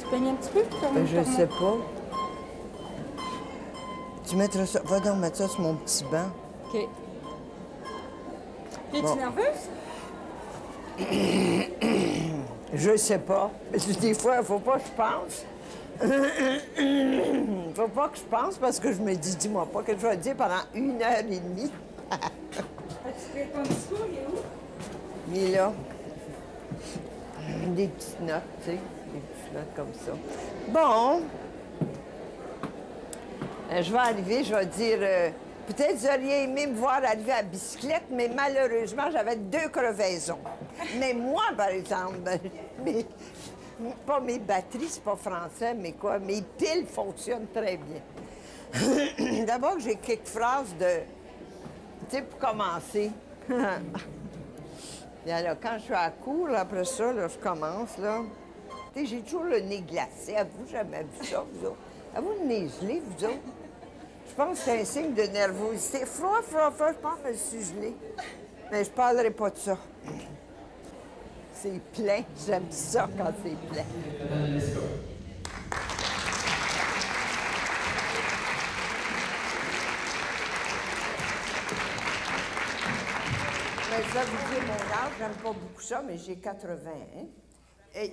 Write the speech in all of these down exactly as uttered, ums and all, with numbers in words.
peigner un petit peu? Ben, je sais pas. Tu mettras ça... Va donc mettre ça sur mon petit banc. OK. Es-tu Bon. nerveuse? Je sais pas. Des fois, il faut pas que je pense. Faut pas que je pense parce que je me dis, dis-moi pas que je vais dire pendant une heure et demie. As-tu fait ton discours? Il est où? Mais là, des petites notes, tu sais, des petites notes comme ça. Bon. Euh, je vais arriver, je vais dire... Euh, peut-être vous auriez aimé me voir arriver à bicyclette, mais malheureusement, j'avais deux crevaisons. Mais moi, par exemple, mes, pas mes batteries, c'est pas français, mais quoi, mes piles fonctionnent très bien. D'abord, j'ai quelques phrases de... Tu sais, pour commencer. Et alors, quand je suis à court, après ça, là, je commence, là. Tu sais, j'ai toujours le nez glacé. Avez-vous jamais vu ça, vous autres? Avez-vous le nez gelé, vous autres? Je pense que c'est un signe de nervosité. Froid, froid, froid, je pense que je me suis gelée. Mais je parlerai pas de ça. C'est plein. J'aime ça quand c'est plein. Mais ça, vous dire mon âge, j'aime pas beaucoup ça, mais j'ai quatre-vingts. Hein? Et...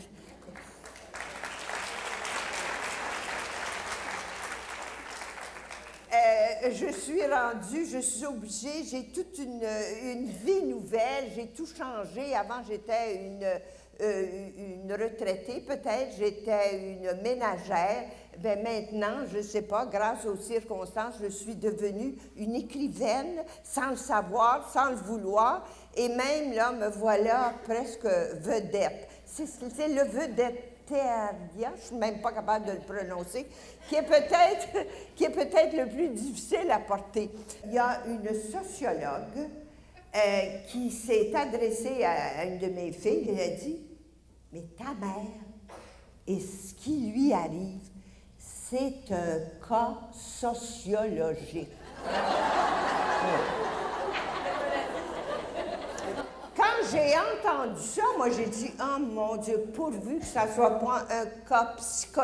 Euh, je suis rendue, je suis obligée, j'ai toute une, une vie nouvelle, j'ai tout changé. Avant, j'étais une, euh, une retraitée, peut-être, j'étais une ménagère. Bien, maintenant, je ne sais pas, grâce aux circonstances, je suis devenue une écrivaine, sans le savoir, sans le vouloir. Et même, là, me voilà presque vedette. C'est le vedette. Théardia, je ne suis même pas capable de le prononcer, qui est peut-être qui est peut-être le plus difficile à porter. Il y a une sociologue euh, qui s'est adressée à une de mes filles et a dit « Mais ta mère, et ce qui lui arrive, c'est un cas sociologique. » Quand j'ai entendu ça, moi, j'ai dit « Oh, mon Dieu, pourvu que ça ne soit pas un cas psychologique. »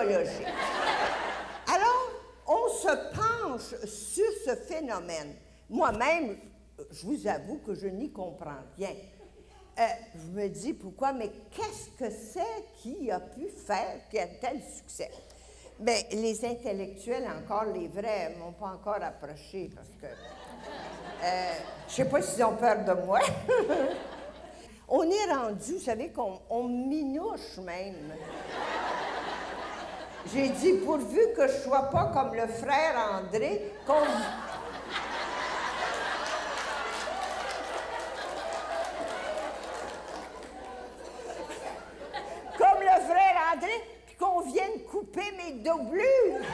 Alors, on se penche sur ce phénomène. Moi-même, je vous avoue que je n'y comprends rien. Euh, je me dis, pourquoi, mais qu'est-ce que c'est qui a pu faire qu'il y a tel succès? Bien, les intellectuels, encore les vrais, ne m'ont pas encore approché parce que... Euh, je ne sais pas s'ils ont peur de moi. On est rendu, vous savez, qu'on on minouche même. J'ai dit, pourvu que je ne sois pas comme le frère André, qu'on... comme le frère André, puis qu'on vienne couper mes doublures.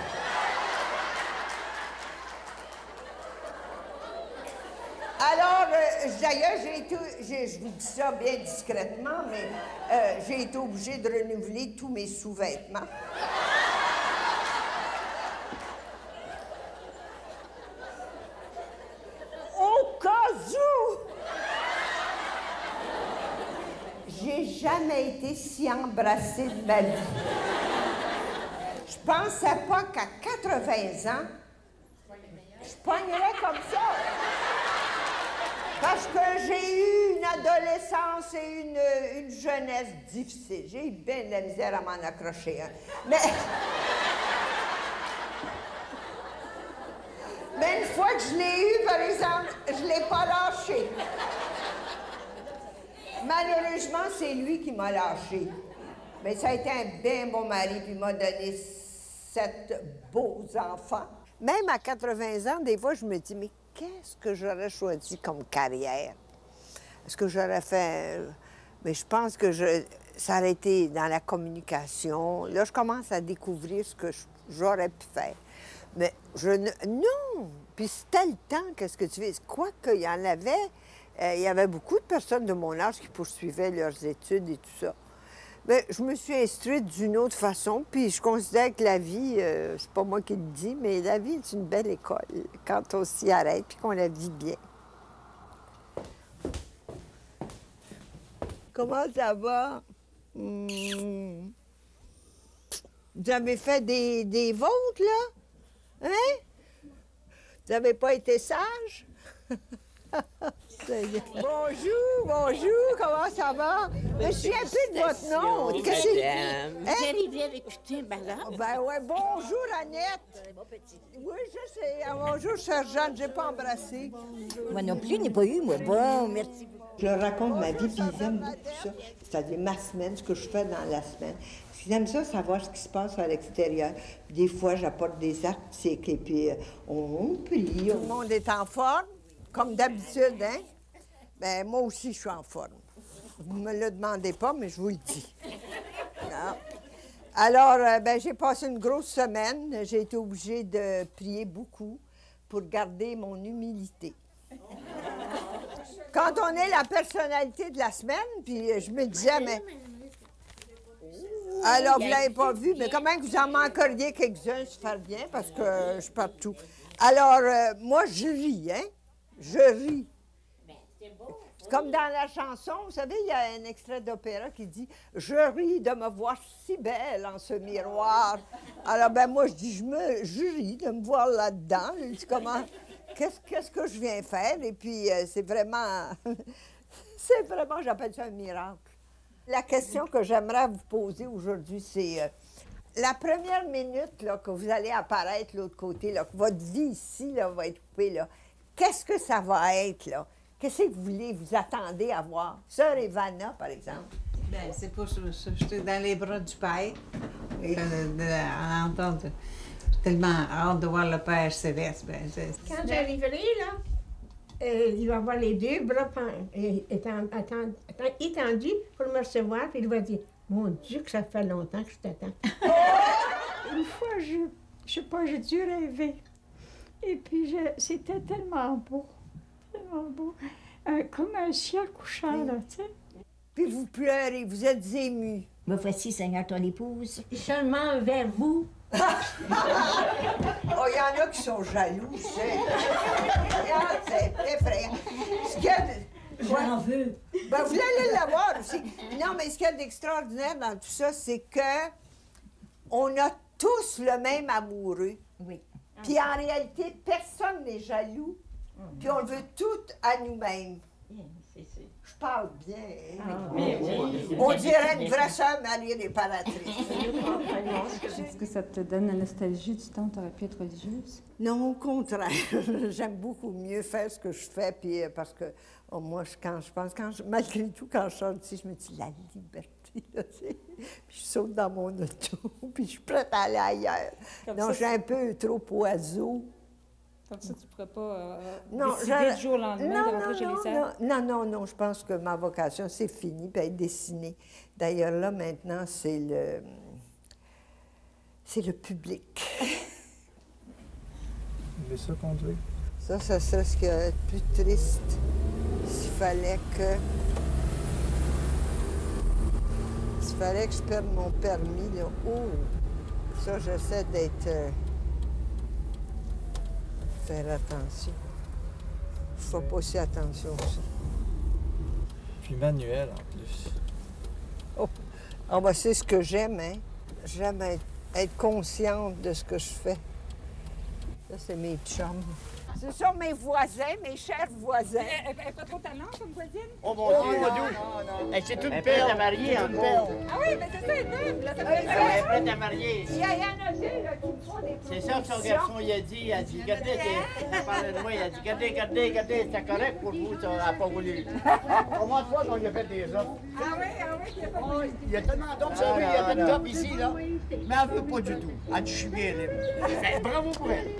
Alors, euh, d'ailleurs, j'ai été, j'ai, je vous dis ça bien discrètement, mais euh, j'ai été obligée de renouveler tous mes sous-vêtements. Au cas où! J'ai jamais été si embrassée de ma vie. Je pensais pas qu'à quatre-vingts ans, je pognerais comme ça. Parce que j'ai eu une adolescence et une, une jeunesse difficile. J'ai eu bien de la misère à m'en accrocher. Hein. Mais... Mais une fois que je l'ai eu, par exemple, je ne l'ai pas lâché. Malheureusement, c'est lui qui m'a lâché. Mais ça a été un bien bon mari, puis il m'a donné sept beaux enfants. Même à quatre-vingts ans, des fois, je me dis, mais qu'est-ce que j'aurais choisi comme carrière? Est-ce que j'aurais fait... Mais je pense que je... ça aurait été dans la communication. Là, je commence à découvrir ce que j'aurais pu faire. Mais je ne... Non! Puis c'était le temps, qu'est-ce que tu veux? Quoi qu'il y en avait, euh, il y avait beaucoup de personnes de mon âge qui poursuivaient leurs études et tout ça. Mais je me suis instruite d'une autre façon, puis je considère que la vie, euh, c'est pas moi qui le dis, mais la vie est une belle école quand on s'y arrête puis qu'on la vit bien. Comment ça va? Mmh. Vous avez fait des, des vôtres, là? Hein? Vous n'avez pas été sage? Bonjour, bonjour, comment ça va? Je me souviens plus de votre nom. Qu'est-ce que c'est? Hein? Vous arrivez avec Justin Ballard? Ben ouais, bonjour Annette. Oui, je sais. Ah, bonjour, chère Jeanne, je n'ai pas embrassé. Moi non plus, je n'ai pas eu, moi. Bon, merci beaucoup. Je leur raconte ma vie, puis ils aiment beaucoup ça. C'est-à-dire ma semaine, ce que je fais dans la semaine. Ils aiment ça, savoir ce qui se passe à l'extérieur. Des fois, j'apporte des articles, et puis on, on prie. Tout le monde est en forme, comme d'habitude, hein? Bien, moi aussi, je suis en forme. Vous ne me le demandez pas, mais je vous le dis. Non. Alors, euh, ben, j'ai passé une grosse semaine. J'ai été obligée de prier beaucoup pour garder mon humilité. Quand on est la personnalité de la semaine, puis je me disais, mais... Alors, vous ne l'avez pas vu, mais quand même, vous en manqueriez quelques-uns, se faire bien, parce que je suis partout. Alors, euh, moi, je ris, hein? Je ris. C'est comme dans la chanson, vous savez, il y a un extrait d'opéra qui dit « Je ris de me voir si belle en ce miroir. » Alors, ben moi, je dis, je, me, je ris de me voir là-dedans. Je dis, comment, qu'est-ce, qu'est-ce que je viens faire? Et puis, euh, c'est vraiment, c'est vraiment, j'appelle ça un miracle. La question que j'aimerais vous poser aujourd'hui, c'est euh, la première minute là, que vous allez apparaître de l'autre côté, là, que votre vie ici là, va être coupée, là, qu'est-ce que ça va être, là? Qu'est-ce que vous voulez, vous attendez à voir? Sœur Ivana, par exemple. Bien, c'est pour se jeter dans les bras du Père, oui. de, de, à entendre. J'ai tellement hâte de voir le Père céleste. Bien, quand j'arriverai, là, euh, il va avoir les deux bras étendus pour me recevoir, puis il va dire « Mon Dieu, que ça fait longtemps que je t'attends. » Une fois, je ne sais pas, j'ai dû rêver. Et puis, c'était tellement beau. Tellement beau. Euh, comme un ciel couchant, là, tu sais. Puis vous pleurez, vous êtes émus. Me voici, Seigneur, ton épouse. Seulement vers vous. Oh, il y en a qui sont jaloux, c'est... c'est effrayant. Ce qu'il y a de... J'en veux. Ben, vous allez l'avoir aussi. Non, mais ce qu'il y a d'extraordinaire dans tout ça, c'est que on a tous le même amoureux. Oui. Puis en réalité, personne n'est jaloux. Puis on le veut tout à nous-mêmes. Je parle bien. Hein? Ah, on dirait une vraie sœur mariée réparatrice. Est-ce que ça te donne la nostalgie du temps où tu aurais pu être religieuse? Non, au contraire. J'aime beaucoup mieux faire ce que je fais, puis euh, parce que oh, moi, je, quand je pense, quand je, malgré tout, quand je sors d'ici, je me dis la liberté, là, tu sais. Puis je saute dans mon auto, puis je suis prête à aller ailleurs. Comme non, ça, je suis un peu trop oiseau. Comme ça, tu ne pourrais pas euh, non, décider je... du jour au lendemain non, de rentrer non, chez non, les sœurs? Non, non, non, je pense que ma vocation, c'est fini, puis être dessinée. D'ailleurs, là, maintenant, c'est le... c'est le public. Il laisse ça conduire. Ça, ça serait ce qui est plus triste s'il fallait que... S'il fallait que je perde mon permis, là. Oh! Ça, j'essaie d'être... Euh... faire attention. Il faut pas aussi attention à ça. Puis manuel, en plus. Oh! Ah, ben, c'est ce que j'aime, hein? J'aime être, être consciente de ce que je fais. Ça, c'est mes chums. Ce sont mes voisins, mes chers voisins. Elle n'est pas trop talent comme voisine? Oh mon Dieu, mon Dieu! C'est une perle à marier encore. Ah oui, mais c'est ça, elle est noble, là, ça fait Elle est prête à marier. Il y, a, il y en a deux là, qui me font des C'est ça que son garçon il a dit. Il a dit, regardez, il parlait de moi, il a dit, regardez, regardez, regardez, c'est correct pour vous, ça n'a pas voulu. Combien de fois qu'on lui a fait des offres? Ah oui, ah oui, il n'y a pas de... Il y a tellement d'hommes sur lui, il y a fait de top ici, là. Mais elle ne veut pas du tout. Elle dit, je suis bien libre. Ben, bravo pour elle.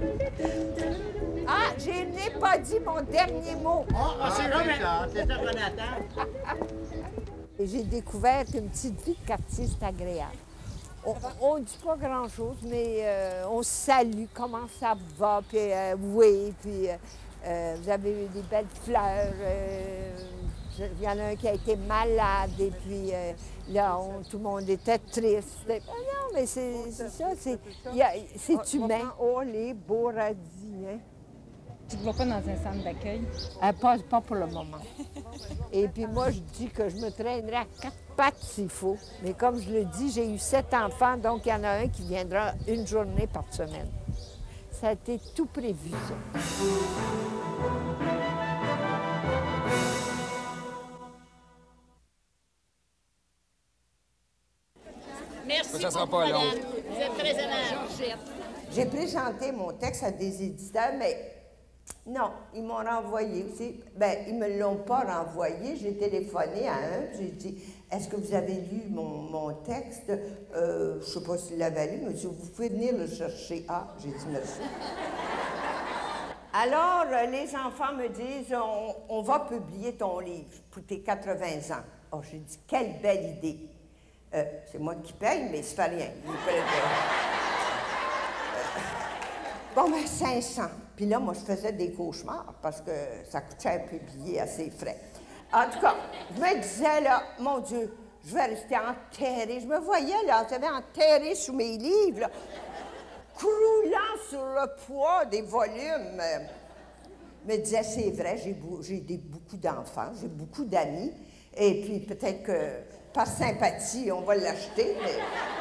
Ah, je n'ai pas dit mon dernier mot. Ah, c'est là maintenant, c'est ça qu'on attend. J'ai découvert une petite vie de quartier, c'est agréable. On ne dit pas grand-chose, mais euh, on se salue, comment ça va, puis euh, oui, puis euh, vous avez eu des belles fleurs. Euh, il y en a un qui a été malade, et puis euh, là, on, tout le monde était triste. Ah non, mais c'est ça, c'est humain. Oh, les beaux radis, hein? Tu ne vas pas dans un centre d'accueil? Elle passe pas pour le moment. Et puis moi, je dis que je me traînerai à quatre pattes s'il faut. Mais comme je le dis, j'ai eu sept enfants, donc il y en a un qui viendra une journée par semaine. Ça a été tout prévu, ça. Merci Ça sera beaucoup, pas long. madame. Vous êtes très aimable. J'ai présenté mon texte à des éditeurs, mais non, ils m'ont renvoyé aussi. Bien, ils ne me l'ont pas renvoyé. J'ai téléphoné à un, puis j'ai dit, est-ce que vous avez lu mon, mon texte? Euh, je ne sais pas s'il l'avait lu, mais vous pouvez venir le chercher. Ah, j'ai dit merci. Alors, euh, les enfants me disent, on, on va publier ton livre pour tes quatre-vingts ans. Oh, j'ai dit, quelle belle idée. Euh, c'est moi qui paye, mais c'est pas rien. Ils prennent, euh, bon, ben, cinq cents. Puis là, moi, je faisais des cauchemars parce que ça coûte cher à publier à ses frais. En tout cas, je me disais, là, mon Dieu, je vais rester enterrée. Je me voyais, là, je m'avais enterrée sous mes livres, là, croulant sur le poids des volumes. Je me disais, c'est vrai, j'ai beau, j'ai des, beaucoup d'enfants, j'ai beaucoup d'amis, et puis peut-être que par sympathie, on va l'acheter, mais...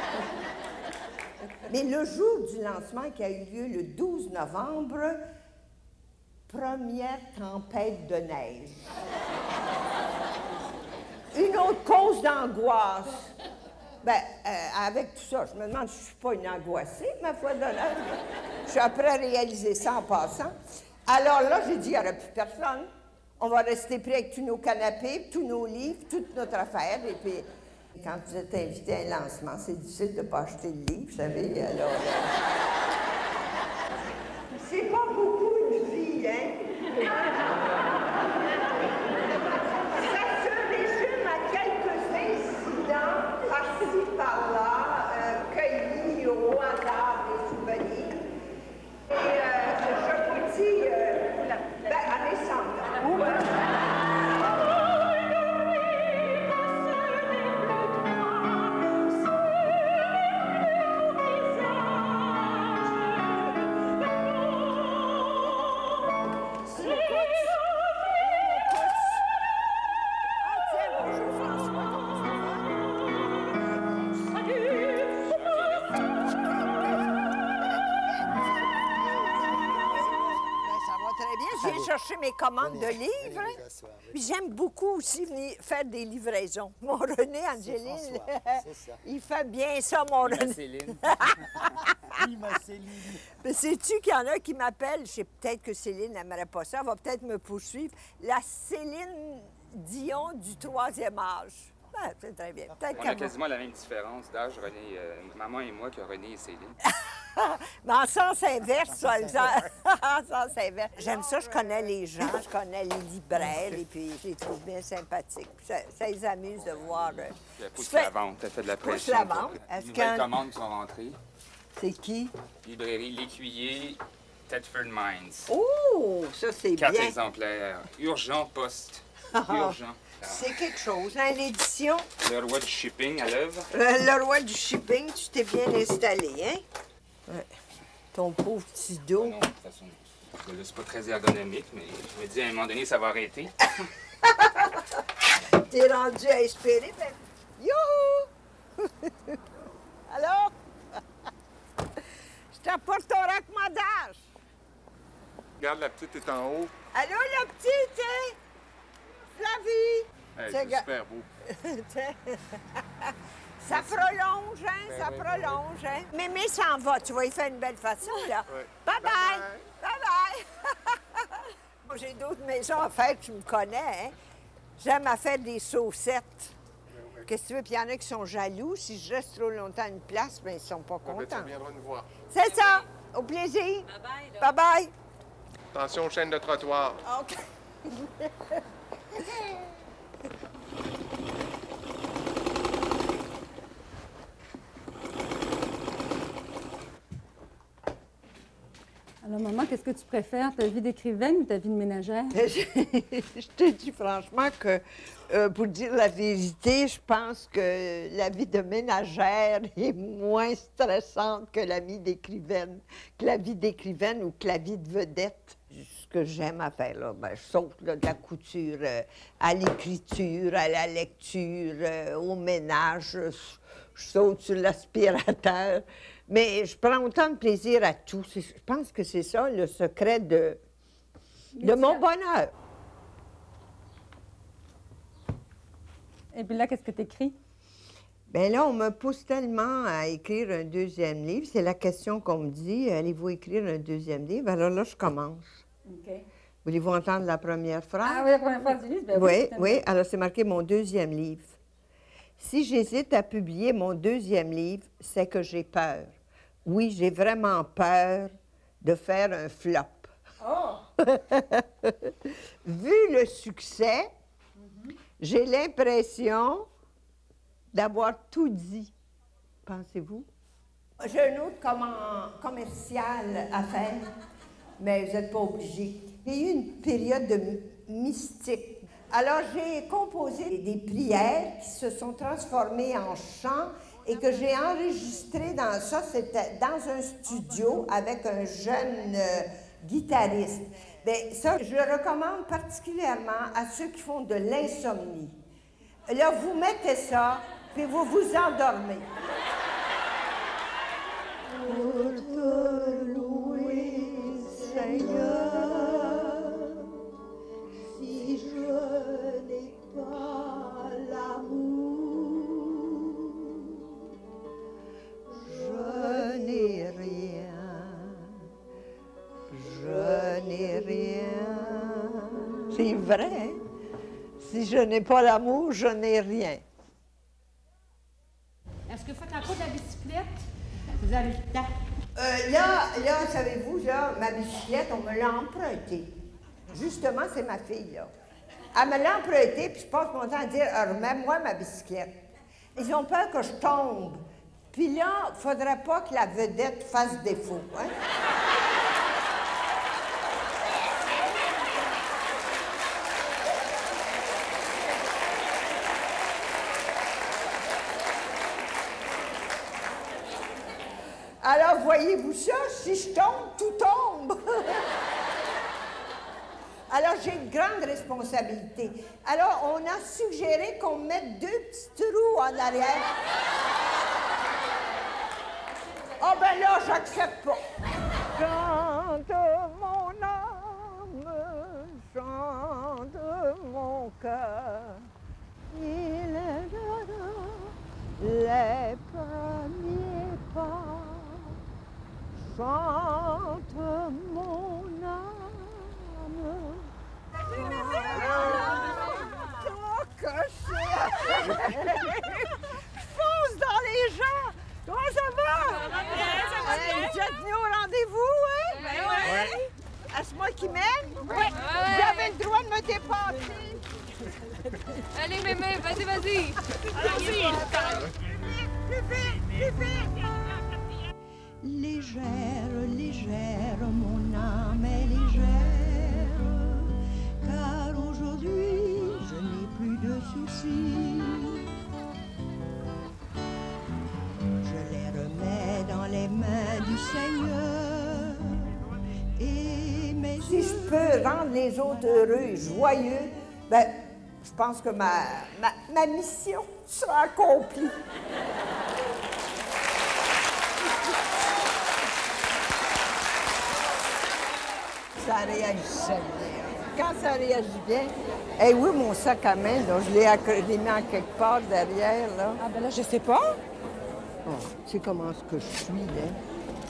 mais le jour du lancement qui a eu lieu le douze novembre, première tempête de neige. Une autre cause d'angoisse. Bien, euh, avec tout ça, je me demande si je ne suis pas une angoissée, ma foi de l'âge. Je suis après à réaliser ça en passant. Alors là, j'ai dit, il n'y aura plus personne. On va rester pris avec tous nos canapés, tous nos livres, toute notre affaire. Et puis, quand vous êtes invité à un lancement, c'est difficile de ne pas acheter le livre, vous savez. Alors, euh... c'est pas beaucoup une vie, hein? Ça se résume à quelques incidents par-ci, par-là, euh, cueillis au hasard des souvenirs. Et euh, je vous dis, euh, ben, allez, Sandra. J'ai cherché mes commandes de livres. Puis j'aime beaucoup aussi venir faire des livraisons. Mon René, Angéline, il fait bien ça, mon René. Céline. Oui, ma Céline. Mais sais-tu qu'il y en a qui m'appellent? Je sais peut-être que Céline n'aimerait pas ça. Elle va peut-être me poursuivre. La Céline Dion du troisième âge. Ben, c'est très bien. On a quasiment la même différence d'âge, René, euh, maman et moi, que René et Céline. Mais en sens inverse, ça, en sens inverse. J'aime ça, je connais les gens, je connais les libraires, et puis je les trouve bien sympathiques. Ça, ça les amuse de voir. Euh, Pousse fais... la vente, t'as fait de la pression. Pousse la vente. Les nouvelles commandes sont rentrées. C'est qui? Librairie L'Écuyer, Thetford Mines. Oh, ça c'est bien. Quatre exemplaires. Urgent poste. Urgent. C'est quelque chose, hein, l'édition. Le roi du shipping à l'œuvre. Le, le roi du shipping, tu t'es bien installé, hein? Ouais. Ton pauvre petit dos. Non, de toute façon, c'est pas très ergonomique, mais je me dis à un moment donné, ça va arrêter. T'es rendu à espérer, ben... Youhou! Alors? Je t'apporte ton raccommodage. Regarde, la petite est en haut. Allô, la petite, hein? Flavie! Hey, c'est super beau. Ça prolonge, hein? Ben ça oui, prolonge, hein? Mémé s'en va, tu vois, il fait une belle façon, là. Oui. Bye-bye! Bye-bye! Moi, j'ai d'autres maisons à faire, tu me connais, hein? J'aime à faire des saucettes. Qu'est-ce que tu veux? Puis il y en a qui sont jaloux. Si je reste trop longtemps à une place, bien, ils sont pas Ah, ben, tu contents. reviendras nous voir. C'est ça! Au plaisir! Bye-bye! Bye-bye! Attention, chaîne de trottoir. OK. Alors, maman, qu'est-ce que tu préfères, ta vie d'écrivaine ou ta vie de ménagère? Je te dis franchement que, euh, pour dire la vérité, je pense que la vie de ménagère est moins stressante que la vie d'écrivaine, que la vie d'écrivaine ou que la vie de vedette. ce que j'aime à faire. Là. Ben, je saute là, de la couture euh, à l'écriture, à la lecture, euh, au ménage. Je, je saute sur l'aspirateur. Mais je prends autant de plaisir à tout. Je pense que c'est ça le secret de, de mon bonheur. Et puis là, qu'est-ce que tu écris? Bien là, on me pousse tellement à écrire un deuxième livre. C'est la question qu'on me dit, allez-vous écrire un deuxième livre? Alors là, je commence. OK. Voulez-vous entendre la première phrase? Ah oui, la première phrase du livre? Ben oui, oui. oui. Alors, c'est marqué mon deuxième livre. Si j'hésite à publier mon deuxième livre, c'est que j'ai peur. Oui, j'ai vraiment peur de faire un flop. Oh! Vu le succès, mm-hmm. j'ai l'impression d'avoir tout dit. Pensez-vous? J'ai un autre comment, commercial à faire, mais vous n'êtes pas obligé. Il y a eu une période de mystique. Alors, j'ai composé des prières qui se sont transformées en chants et que j'ai enregistrées dans ça. C'était dans un studio avec un jeune euh, guitariste. Bien, ça, je le recommande particulièrement à ceux qui font de l'insomnie. Là, vous mettez ça, puis vous vous endormez. Pour te louer, Seigneur, si je n'ai pas l'amour, je n'ai rien, je n'ai rien. C'est vrai, si je n'ai pas l'amour, je n'ai rien. Est-ce que vous faites encore de la bicyclette? Vous avez le temps? Euh, là, là, savez-vous, là, ma bicyclette, on me l'a empruntée. Justement, c'est ma fille, là. Elle me l'a empruntée, puis je passe mon temps à dire « remets-moi ma bicyclette ». Ils ont peur que je tombe. Puis là, il ne faudrait pas que la vedette fasse défaut, hein? Alors, voyez-vous ça? Si je tombe, tout tombe. Alors, j'ai une grande responsabilité. Alors, on a suggéré qu'on mette deux petits trous en arrière. Ah, oh, ben là, j'accepte pas. Chante mon âme, chante mon cœur. Il est là, les premiers pas. Chante mon âme. Oh, que c'est! Je fonce dans les gens! Comment ça va? Vous êtes venus au rendez-vous, hein? Ben oui. Est-ce moi qui mène? Oui. Vous avez le droit de me dépasser. Allez, mémé, vas-y, vas-y. Allez, plus vite, plus vite! Légère, légère, mon âme est légère, car aujourd'hui je n'ai plus de soucis. Je les remets dans les mains du Seigneur. Et mes si je peux rendre les autres heureux et joyeux, ben, je pense que ma, ma, ma mission sera accomplie. Ça réagissait bien. Quand ça réagit bien, eh hey, oui, mon sac à main, là, je l'ai mis en quelque part derrière, là. Ah ben là, je sais pas. Oh, tu sais comment est-ce que je suis, là?